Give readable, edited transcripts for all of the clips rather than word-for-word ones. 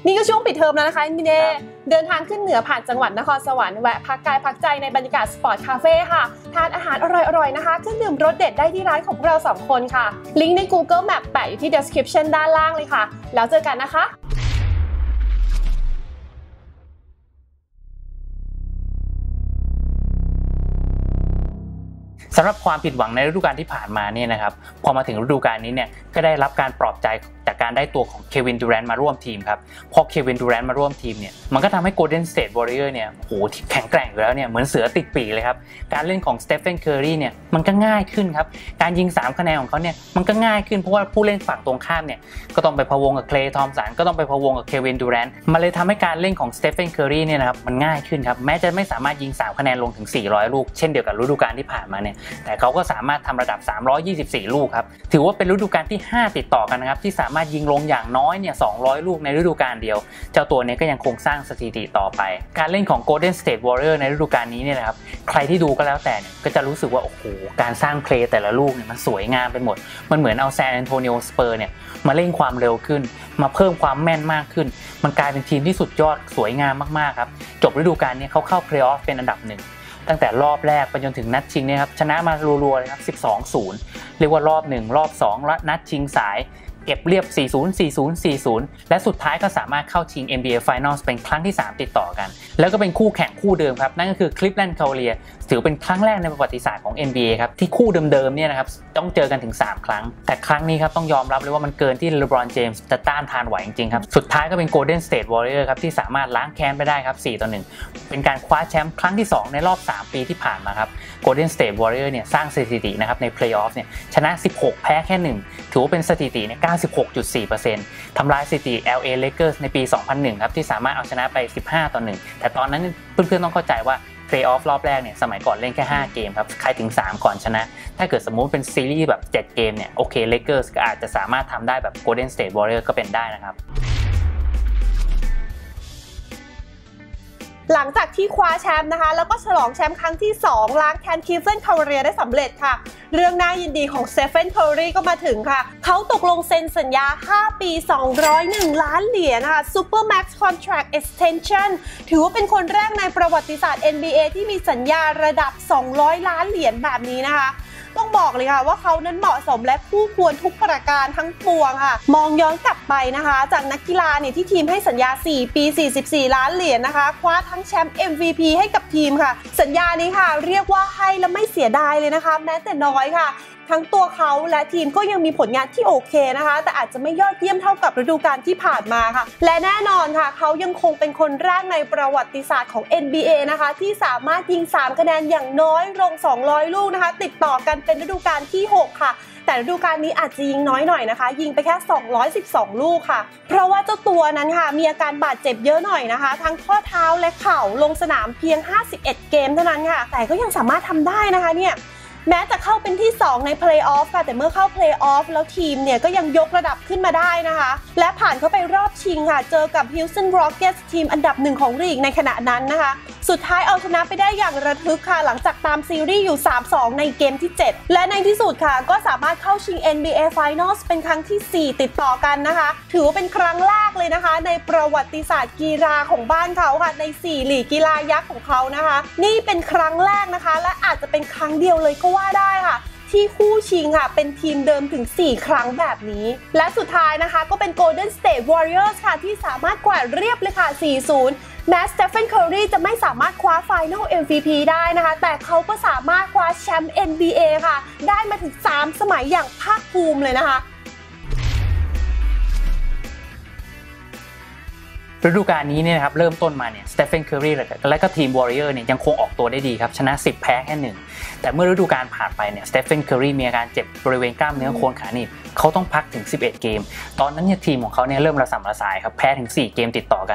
นี่ก็ช่วงปิดเทอมแล้วนะคะพี่เน่เดินทางขึ้นเหนือผ่านจังหวัดนครสวรรค์แวะพักกายพักใจในบรรยากาศสปอร์ตคาเฟ่ค่ะทานอาหารอร่อยๆนะคะเครื่องดื่มรสเด็ดได้ที่ร้านของพวกเรา2คนค่ะลิงก์ใน Google Map แปะอยู่ที่ description ด้านล่างเลยค่ะแล้วเจอกันนะคะสำหรับความผิดหวังในฤดูกาลที่ผ่านมาเนี่ยนะครับพอมาถึงฤดูกาลนี้เนี่ยก็ได้รับการปลอบใจจากการได้ตัวของเควินดูแรนต์มาร่วมทีมครับพอเควินดูแรนต์มาร่วมทีมเนี่ยมันก็ทำให้ Golden State Warriors เนี่ยโหแข็งแกร่งอยู่แล้วเนี่ยเหมือนเสือติดปีกเลยครับการเล่นของสเตเฟนเคอรีเนี่ยมันก็ง่ายขึ้นครับการยิง3คะแนนของเขาเนี่ยมันก็ง่ายขึ้นเพราะว่าผู้เล่นฝั่งตรงข้ามเนี่ยก็ต้องไปพะวงกับเคลย์ทอมสันก็ต้องไปพะวงกับเควินดูแรนต์มันเลยทำให้การเล่นของสเตเฟนเคอรีเนี่ยนะครับมันง่ายขึ้นครับแม้จะไม่สามารถยิง3คะแนนลงถึง400ลูกเช่นเดียวกับฤดูกาลที่ผ่านมาเนี่ยแต่เขาก็สามารถทำระดับ324ลูกครับถือว่าเป็นฤดูกาลที่5ติดต่อกันนะครับที่สามารถยิงลงอย่างน้อยเนี่ย200ลูกในฤดูกาลเดียวเจ้าตัวนี้ก็ยังคงสร้างสถิติต่อไปการเล่นของ Golden State Warriors ในฤดูกาลนี้เนี่ยนะครับใครที่ดูก็แล้วแต่ก็จะรู้สึกว่าโอ้โหการสร้างเพลย์แต่ละลูกเนี่ยมันสวยงามไปหมดมันเหมือนเอาแซนแอนโทนิโอสเปอร์เนี่ยมาเล่นความเร็วขึ้นมาเพิ่มความแม่นมากขึ้นมันกลายเป็นทีมที่สุดยอดสวยงามมากๆครับจบฤดูกาลนี้เขาเข้าเพลย์ออฟเป็นอันดับ1ตั้งแต่รอบแรกไปจนถึงนัดชิงเนี่ยครับชนะมารัวๆเลยครับ12-0เรียกว่ารอบ1รอบ2และนัดชิงสายเก็บเรียบ 40-40-40 และสุดท้ายก็สามารถเข้าชิง NBA Finals เป็นครั้งที่3ติดต่อกันแล้วก็เป็นคู่แข่งคู่เดิมครับนั่นก็คือ Cleveland Cavaliers ถือเป็นครั้งแรกในประวัติศาสตร์ของ NBA ครับที่คู่เดิมๆเนี่ยนะครับต้องเจอกันถึง3ครั้งแต่ครั้งนี้ครับต้องยอมรับเลยว่ามันเกินที่ LeBron James จะต้านทานไหวจริงๆครับสุดท้ายก็เป็น Golden State Warriors ครับที่สามารถล้างแค้นไปได้ครับ4-1เป็นการคว้าแชมป์ครั้งที่2ในรอบ3ปีที่ผ่านมาครับ Golden State Warriors เนี่ยสร้างสถิตินะครับใน Playoff เนี่ยชนะ16แพ้แค่1ถือว่าเป็นสถิติเนี่ย 96.4% ทำลายสถิติ LA Lakers ในปี 2001 ครับที่สามารถเอาชนะไป15-1แต่ตอนนั้นเพื่อนๆต้องเข้าใจว่าเพลย์ออฟรอบแรกเนี่ยสมัยก่อนเล่นแค่5เกมครับใครถึง3ก่อนชนะถ้าเกิดสมมุติเป็นซีรีส์แบบ7เกมเนี่ยโอเค Lakers ก็อาจจะสามารถทำได้แบบ Golden State Warriors ก็เป็นได้นะครับหลังจากที่คว้าแชมป์นะคะแล้วก็ฉลองแชมป์ครั้งที่2ล้างแค้นคลีฟแลนด์คาวาเรียร์ได้สำเร็จค่ะเรื่องน่ายินดีของสเตเฟนเคอรีก็มาถึงค่ะเขาตกลงเซ็นสัญญา5ปี201ล้านเหรียญค่ะ Supermax Contract Extension ถือว่าเป็นคนแรกในประวัติศาสตร์ NBA ที่มีสัญญาระดับ200ล้านเหรียญแบบนี้นะคะต้องบอกเลยค่ะว่าเขานั้นเหมาะสมและคู่ควรทุกประการทั้งปวงค่ะมองย้อนกลับไปนะคะจากนักกีฬาเนี่ยที่ทีมให้สัญญา4ปี44ล้านเหรียญนะคะคว้าทั้งแชมป์ MVP ให้กับทีมค่ะสัญญานี้ค่ะเรียกว่าให้และไม่เสียดายเลยนะคะแม้แต่น้อยค่ะทั้งตัวเขาและทีมก็ยังมีผลงานที่โอเคนะคะแต่อาจจะไม่ยอดเยี่ยมเท่ากับฤดูกาลที่ผ่านมาค่ะและแน่นอนค่ะเขายังคงเป็นคนแรกในประวัติศาสตร์ของ NBA นะคะที่สามารถยิง3คะแนนอย่างน้อยลง200ลูกนะคะติดต่อกันเป็นฤดูกาลที่6ค่ะแต่ฤดูกาลนี้อาจจะยิงน้อยหน่อยนะคะยิงไปแค่212ลูกค่ะเพราะว่าเจ้าตัวนั้นค่ะมีอาการบาดเจ็บเยอะหน่อยนะคะทั้งข้อเท้าและเข่าลงสนามเพียง51เกมเท่านั้นค่ะแต่ก็ยังสามารถทำได้นะคะเนี่ยแม้จะเข้าเป็นที่2ในเพลย์ออฟค่ะแต่เมื่อเข้าเพลย์ออฟแล้วทีมเนี่ยก็ยังยกระดับขึ้นมาได้นะคะและผ่านเข้าไปรอบชิงค่ะเจอกับ Houston Rockets ทีมอันดับ1ของลีกในขณะนั้นนะคะสุดท้ายเอาชนะไปได้อย่างระทึกค่ะหลังจากตามซีรีส์อยู่ 3-2 ในเกมที่7และในที่สุดค่ะก็สามารถเข้าชิง NBA Finals เป็นครั้งที่4ติดต่อกันนะคะถือว่าเป็นครั้งแรกเลยนะคะในประวัติศาสตร์กีฬาของบ้านเขาค่ะใน4ลีกกีฬายักษ์ของเขานะคะนี่เป็นครั้งแรกนะคะและอาจจะเป็นครั้งเดียวเลยก็ว่าได้ค่ะที่คู่ชิงค่ะเป็นทีมเดิมถึง4ครั้งแบบนี้และสุดท้ายนะคะก็เป็น Golden State Warriors ค่ะที่สามารถกวาดเรียบเลยค่ะ 4-0 แม้สเตเฟนเคอรีจะไม่สามารถคว้า Final MVP ได้นะคะแต่เขาก็สามารถคว้าแชมป์ NBA ค่ะได้มาถึง3สมัยอย่างภาคภูมิเลยนะคะฤดูกาลนี้เนี่ยนะครับเริ่มต้นมาเนี่ยสเตเฟนเคอรีและก็ทีมวอริเออร์เนี่ยยังคงออกตัวได้ดีครับชนะ10แพ้แค่1แต่เมื่อฤดูกาลผ่านไปเนี่ยสเตเฟนเคอรีมีอาการเจ็บบริเวณกล้ามเนื้อโคนขาหนีบเขาต้องพักถึง11เกมตอนนั้นเนี่ยทีมของเขาเนี่ยเริ่มระส่ำระสายครับแพ้ถึง4เกมติดต่อกัน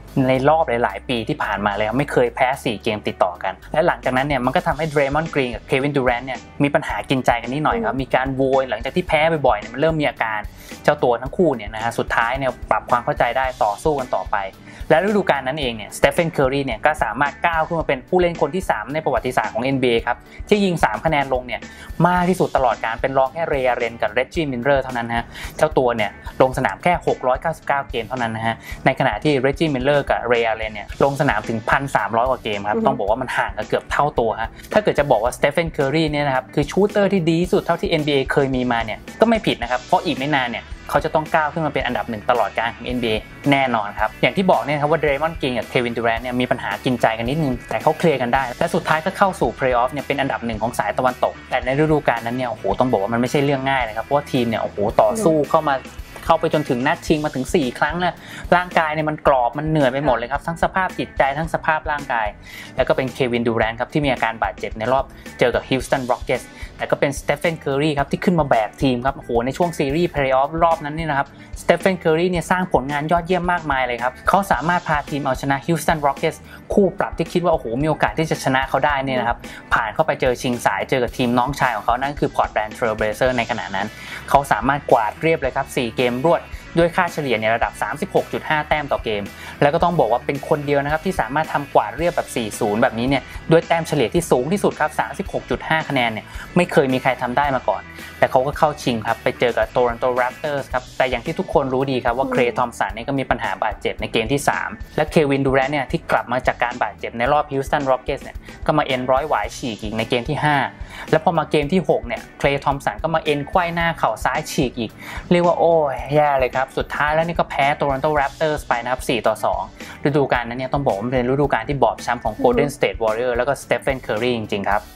ในรอบหลายๆปีที่ผ่านมาแล้วไม่เคยแพ้4เกมติดต่อกันและหลังจากนั้นเนี่ยมันก็ทำให้เดรมอนด์กรีนกับเควินดูแรนต์เนี่ยมีปัญหากินใจกันนิดหน่อยครับมีการโวยหลังจากที่แพ้บ่อยๆเนี่ยมันเริ่มมีอาการเจ้าตัวทั้งคู่เนี่ยนะฮะสุดท้ายเนี่ยปรับความเข้าใจได้ต่อสู้กันต่อไปและฤดูกาลนั้นเองเนี่ยสเตฟเฟน เคอร์รีเนี่ยก็สามารถก้าวขึ้นมาเป็นผู้เล่นคนที่3ในประวัติศาสตร์ของ NBA ครับที่ยิง3คะแนนลงเนี่ยมากที่สุดตลอดการเป็นรองแค่เรย์เรนกับเรจจี้มิลเลอร์เท่านั้นฮะเจ้าตัวเนี่ยลงสนามแค่699เกมเท่านั้นนะฮะในขณะที่เรจจี้มิลเลอร์กับเรย์เรนเนี่ยลงสนามถึง 1,300 กว่าเกมครับต้องบอกว่ามันห่างกันเกือบเท่าตัวฮะถ้าเกิดจะบอกว่าสเตฟเฟน เคอร์รีเนี่ยนะครับคือชูตเตอร์ที่ดีที่สุดเท่าที่ NBA เคยมีมาเนี่ยก็ไม่ผิดนะครับเพราะอีกไม่นานเนี่ยเขาจะต้องก้าวขึ้นมาเป็นอันดับ1ตลอดกาลของ NBA แน่นอนครับอย่างที่บอกเนี่ยครับว่าเดรมอนด์กรีนกับเควินดูแรนต์เนี่ยมีปัญหากินใจกันนิดนึงแต่เขาเคลียร์กันได้และสุดท้ายก็เข้าสู่เพลย์ออฟเนี่ยเป็นอันดับ1ของสายตะวันตกแต่ในฤดูกาลนั้นเนี่ยโอ้โหต้องบอกว่ามันไม่ใช่เรื่องง่ายเลยครับเพราะว่าทีมเนี่ยโอ้โหต่อสู้เข้าไปจนถึงนัดชิงมาถึง4ครั้งแล้วร่างกายเนี่ยมันกรอบมันเหนื่อยไปหมดเลยครับทั้งสภาพจิตใจทั้งสภาพร่างกายแล้วก็เป็นเควินดูแรนต์ครับที่มีอาการบาดเจ็บในรอบเจอกับฮิวสตันร็อกเก็ตส์แต่ก็เป็นสเตฟเฟน เคอร์รีครับที่ขึ้นมาแบกทีมครับโอ้โหในช่วงซีรีส์เพลย์ออฟรอบนั้นนี่นะครับสเตฟเฟน เคอร์รีเนี่ยสร้างผลงานยอดเยี่ยมมากมายเลยครับเขาสามารถพาทีมเอาชนะฮิวสตันร็อกเก็ตส์คู่ปรับที่คิดว่าโอ้โหมีโอกาสที่จะชนะเขาได้เนี่ยนะครับผ่านเข้าไปเจอชิงสายเจอกับทีมน้องชายของเขานั่นคือพอร์ตแลนด์เทรลเบลเซอร์ในขณะนั้นเขาสามารถกวาดเรียบเลยครับ4เกมรวดด้วยค่าเฉลี่ยในระดับ 36.5 แต้มต่อเกมแล้วก็ต้องบอกว่าเป็นคนเดียวนะครับที่สามารถทำกวาดเรียบแบบ 4-0 แบบนี้เนี่ยด้วยแต้มเฉลี่ยที่สูงที่สุดครับ 36.5 คะแนนเนี่ยไม่เคยมีใครทำได้มาก่อนแต่เขาก็เข้าชิงครับไปเจอกับโตรอนโตแรปเตอร์สครับแต่อย่างที่ทุกคนรู้ดีครับว่าเคลย์ ทอมสันเนี่ยก็มีปัญหาบาดเจ็บในเกมที่3และเควินดูแรนต์เนี่ยที่กลับมาจากการบาดเจ็บในรอบฮิวสตันร็อกเก็ตส์เนี่ยก็มาเอ็นร้อยหวายฉีกอีกในเกมที่5แล้วพอมาเกมที่6เนี่ยเคลย์ ทอมสันก็มาเอ็นไขว้หน้าเข่าซ้ายฉีกอีกเรียกว่าโอ้ยแย่เลยครับสุดท้ายแล้วนี่ก็แพ้โตรอนโตแรปเตอร์สไปนะครับ4-2ฤดูกาลนั้นเนี่ยต้องบอกว่าเป็นฤดูกาลที่บอบช้ำของ Golden State Warriors แล้วก็ Stephen Curry จริงๆครับ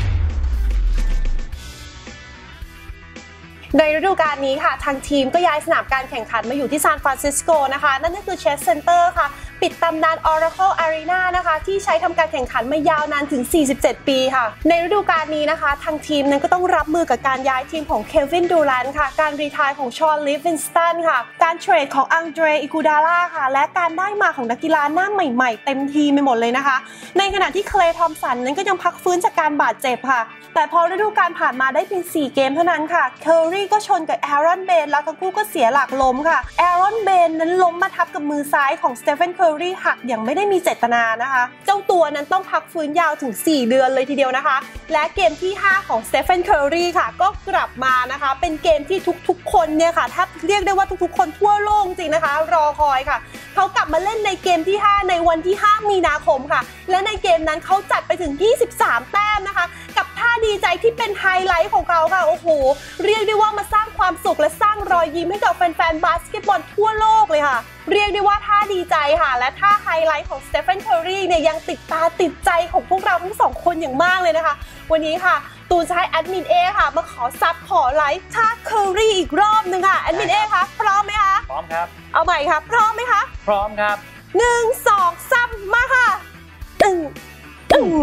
ในฤดูกาลนี้ค่ะทางทีมก็ย้ายสนามการแข่งขันมาอยู่ที่ซานฟรานซิสโกนะคะนั่นก็คือ Chase Center ค่ะปิดตำนาน Oracle Arena นะคะที่ใช้ทำการแข่งขันมายาวนานถึง47ปีค่ะในฤดูกาลนี้นะคะทางทีมนั้นก็ต้องรับมือกับการย้ายทีมของเควินดูแรนต์ค่ะการรีไทร์ของชอนลิฟวินสตันค่ะการเทรดของอังเดรอิกูดาล่าค่ะและการได้มาของนักกีฬาหน้าใหม่ๆเต็มทีมไปหมดเลยนะคะในขณะที่เคลย์ ทอมสันนั้นก็ยังพักฟื้นจากการบาดเจ็บค่ะแต่พอฤดูกาลผ่านมาได้เพียง4เกมเท่านั้นค่ะเคอร์รีก็ชนกับแอรอนเบนแล้วทั้งคู่ก็เสียหลักล้มค่ะแอรอนเบนนั้นล้มมาทับกับมือซ้ายของสเตฟเฟน เคอร์รีหักอย่างไม่ได้มีเจตนานะคะเจ้าตัวนั้นต้องพักฟื้นยาวถึง4เดือนเลยทีเดียวนะคะและเกมที่5ของสเตฟเฟน เคอร์รีค่ะก็กลับมานะคะเป็นเกมที่ทุกๆคนเนี่ยค่ะถ้าเรียกได้ว่าทุกๆคนทั่วโลกจริงนะคะรอคอยค่ะเขากลับมาเล่นในเกมที่5ในวันที่5มีนาคมค่ะและในเกมนั้นเขาจัดไปถึง23แต้มนะคะกับท่าดีใจที่เป็นไฮไลท์ของเขาค่ะโอ้โหเรียกได้ว่ามาสร้างความสุขและสร้างรอยยิ้มให้กับแฟนๆบาสเกตบอลทั่วโลกเลยค่ะเรียกได้ว่าท่าดีใจค่ะและท่าไฮไลท์ของสเตฟเฟน เคอร์รีเนี่ยยังติดตาติดใจของพวกเราทั้ง2คนอย่างมากเลยนะคะวันนี้ค่ะตูนจะให้แอดมินเอค่ะมาขอซับขอไลค์ท่าเคอร์รีอีกรอบนึงค่ะแอดมินเอคะพร้อมไหมคะพร้อมครับเอาใหม่ค่ะพร้อมไหมคะพร้อมครับ 1 2 3มาค่ะโอ้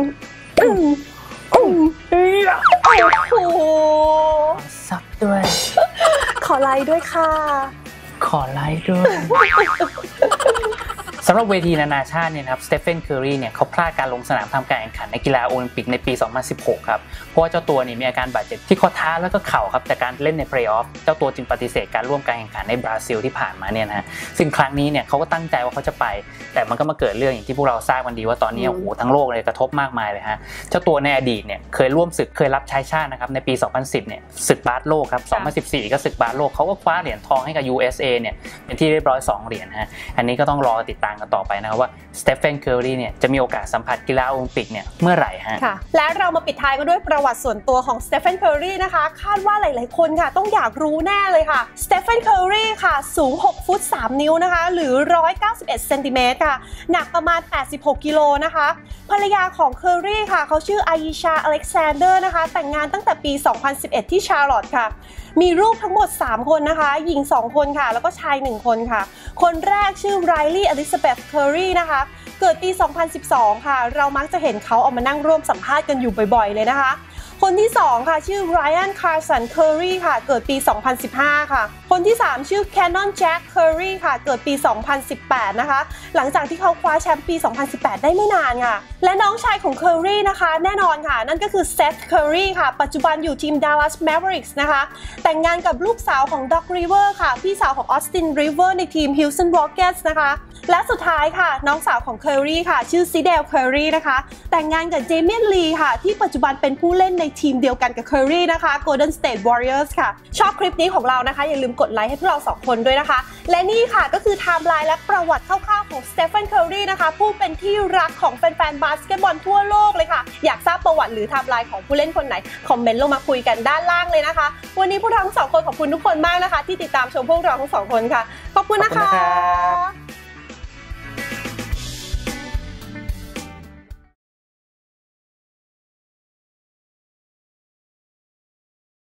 โหซับด้วยขอไลค์ด้วยค่ะขอไลค์ด้วยสำหรับเวทีนานาชาติเนี่ยครับสเตฟเฟน เคอร์รีเนี่ยเขาพลาดการลงสนามทำการแข่งขันในกีฬาโอลิมปิกในปี 2016 ครับเพราะว่าเจ้าตัวนี่มีอาการบาดเจ็บที่ข้อเท้าแล้วก็เข่าครับจากการเล่นในเพลย์ออฟเจ้าตัวจึงปฏิเสธการร่วมการแข่งขันในบราซิลที่ผ่านมาเนี่ยนะซึ่งครั้งนี้เนี่ยเขาก็ตั้งใจว่าเขาจะไปแต่มันก็มาเกิดเรื่องอย่างที่พวกเราทราบกันดีว่าตอนนี้โอ้โหทั้งโลกเลยกระทบมากมายเลยฮะเจ้าตัวในอดีตเนี่ยเคยร่วมศึกเคยรับใช้ชาตินะครับในปี 2010 เนี่ยศึกบาสโลกครับ 2014 ก็ศึกบาสโลกเขาก็คว้าเหรียญทองให้กับ USA เนี่ยเป็นที่เรียบร้อย2เหรียญฮะอันนี้ก็ต้องรอติดตามกันต่อไปนะครับว่าสเตฟเฟน เคอร์รีเนี่ยจะมีโอกาสสัมผัสกีฬาโอลิมปิกเนี่ยเมื่อไหร่ฮะค่ะและเรามาปิดท้ายกันด้วยประวัติส่วนตัวของสเตฟเฟน เคอร์รีนะคะคาดว่าหลายๆคนค่ะต้องอยากรู้แน่เลยค่ะสเตฟเฟน เคอร์รีค่ะสูง6ฟุต3นิ้วนะคะหรือ191เซนติเมตรค่ะหนักประมาณ86กิโลนะคะภรรยาของเคอร์รีค่ะเขาชื่ออายิชาอเล็กซานเดอร์นะคะแต่งงานตั้งแต่ปี 2011 ที่ชาร์ลอตต์ค่ะมีลูกทั้งหมด3คนนะคะหญิง2คนค่ะแล้วก็ชาย1คนค่ะคนแรกชื่อไรลี่อลิซาเบธ เคอร์รีนะคะเกิดปี 2012 ค่ะเรามักจะเห็นเขาออกมานั่งร่วมสัมภาษณ์กันอยู่บ่อยๆเลยนะคะคนที่2ค่ะชื่อ Ryan Carson Curry ค่ะเกิดปี 2015 ค่ะคนที่3ชื่อ Cannon Jack Curry ค่ะเกิดปี 2018 นะคะหลังจากที่เขาคว้าแชมป์ปี 2018 ได้ไม่นานค่ะและน้องชายของ Curry นะคะแน่นอนค่ะนั่นก็คือ Seth Curry ค่ะปัจจุบันอยู่ทีม Dallas Mavericks นะคะแต่งงานกับลูกสาวของ Doc River ค่ะพี่สาวของ Austin River ในทีม Houston Rockets นะคะและสุดท้ายค่ะน้องสาวของ Curry ค่ะชื่อ Cydell Curry นะคะแต่งงานกับ Damian Lee ค่ะที่ปัจจุบันเป็นผู้เล่นในทีมเดียวกันกับ Curry นะคะ Golden State Warriors ค่ะชอบคลิปนี้ของเรานะคะอย่าลืมกดไลค์ให้พวกเรา2คนด้วยนะคะและนี่ค่ะก็คือไทม์ไลน์และประวัติคร่าวๆของ Stephen Curry นะคะผู้เป็นที่รักของแฟนๆบาสเกตบอลทั่วโลกเลยค่ะอยากทราบประวัติหรือไทม์ไลน์ของผู้เล่นคนไหนคอมเมนต์ลงมาคุยกันด้านล่างเลยนะคะวันนี้พวกเราทั้ง2คนขอบคุณทุกคนมากนะคะที่ติดตามชมพวกเราทั้ง2คนค่ะขอบคุณนะคะ